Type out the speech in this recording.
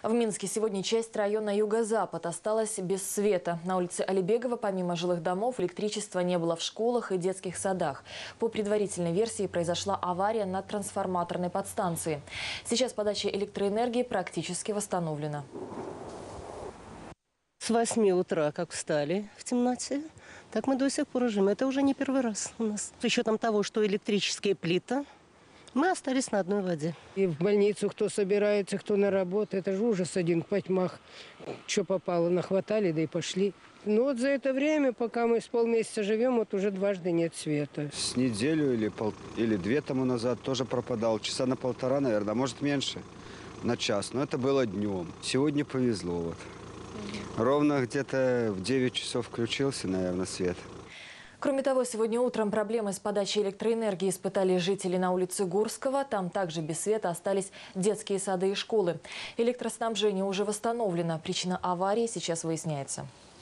В Минске сегодня часть района Юго-Запад осталась без света. На улице Алибегова помимо жилых домов электричества не было в школах и детских садах. По предварительной версии произошла авария на трансформаторной подстанции. Сейчас подача электроэнергии практически восстановлена. С 8 утра, как встали в темноте, так мы до сих пор живем. Это уже не первый раз у нас. С учетом того, что электрические плиты, мы остались на одной воде. И в больницу кто собирается, кто на работу. Это же ужас один в потьмах. Что попало, нахватали, да и пошли. Но вот за это время, пока мы с полмесяца живем, вот уже дважды нет света. С неделю или две тому назад тоже пропадал. Часа на полтора, наверное, может меньше, на час. Но это было днем. Сегодня повезло. Вот. Ровно где-то в 9 часов включился, наверное, свет. Кроме того, сегодня утром проблемы с подачей электроэнергии испытали жители на улице Гурского. Там также без света остались детские сады и школы. Электроснабжение уже восстановлено. Причина аварии сейчас выясняется.